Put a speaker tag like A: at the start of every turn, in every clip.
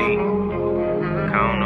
A: money, count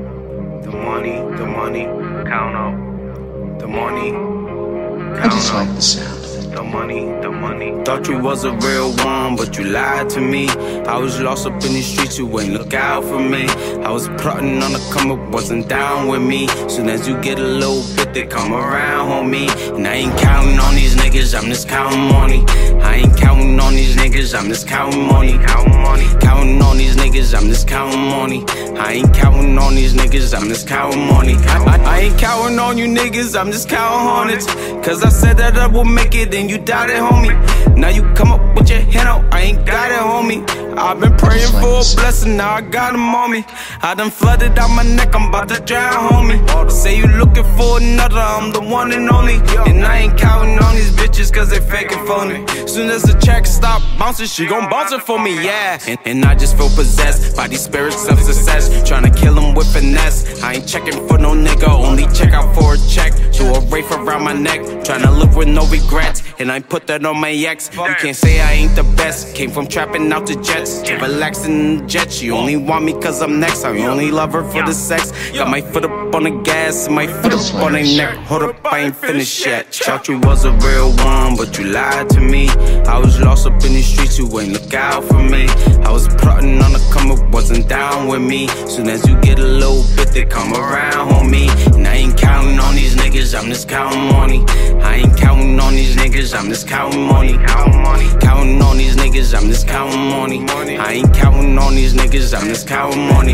A: up. The money, count up. The money, count up.
B: I just like the sound of it.
A: The money. Thought you was a real one, but you lied to me. I was lost up in the streets, you ain't look out for me. I was plotting on the come up, wasn't down with me. Soon as you get a little bit, they come around, homie. And I ain't counting on these niggas, I'm just counting money. I ain't counting on these niggas, I'm just counting money. Counting on these niggas, I'm just counting money. I ain't counting on these niggas, I'm just counting money. I ain't counting on you niggas, I'm just counting hundreds. Cause I said that I would make it and you doubted, homie. Now you come up with your hand out, I ain't got it, homie. I've been praying for a blessing, now I got them on me. I done flooded out my neck, I'm about to drown, homie. Say you looking for another, I'm the one and only. And I ain't counting on these bitches cause they fake and phony. Soon as the track stop bouncing, she gon' bounce it for me, yeah. And I just feel possessed by these spirits of success, tryna kill them with finesse. I ain't checking for no nigga, only check out for a check. So a wraith around my neck, tryna live with no regrets. And I put that on my ex. You can't say I ain't the best, came from trapping out the jets. Relaxing in the jet, she only want me cause I'm next. I only love her for the sex. Got my foot up on the gas and my foot up on her neck. Hold up, I ain't finished yet. Thought you was a real one, but you lied to me. I was lost up in the streets, you ain't look out for me. I was plotting on the come up, wasn't down with me. Soon as you get a little bit, they come around, homie. And I ain't counting on these niggas, I'm just counting money. I ain't counting on these niggas, I'm just counting money. Counting on these niggas, I'm just counting money. I ain't counting on these niggas, I'm just counting money.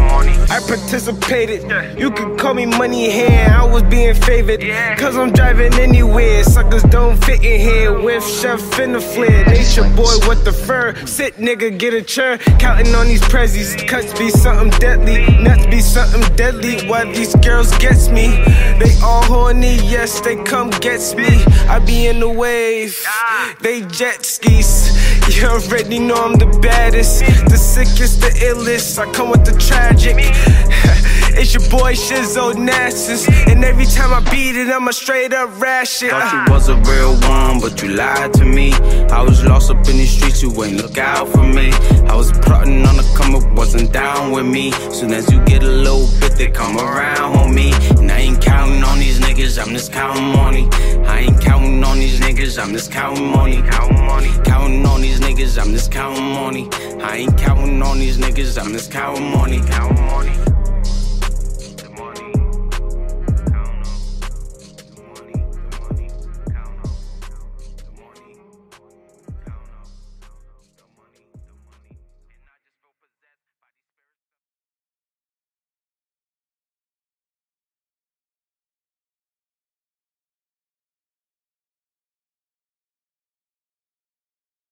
C: I participated, you could call me money hand, I was being favored. Cause I'm driving anywhere, suckers don't fit in here. With Chef in the flare, nature boy with the fur. Sit nigga, get a churn, counting on these prezzies. Cuts be something deadly, nuts be something deadly. Why these girls gets me, they all horny, yes they come gets me. I be in the wave, they jet skis. You already know I'm the baddest, the sickest, the illest. I come with the tragic. It's your boy Shisz Onasses, and every time I beat it, I'ma straight up rash it.
A: Thought you was a real one, but you lied to me. I was lost up in the streets, you ain't look out for me. I was plotting on the come up, wasn't down with me. Soon as you get a little bit, they come around, homie. And I ain't counting on these niggas, I'm just counting money. I ain't counting on these niggas, I'm just counting money. Counting on these niggas, I'm just counting money. I ain't counting on these niggas, I'm just counting money.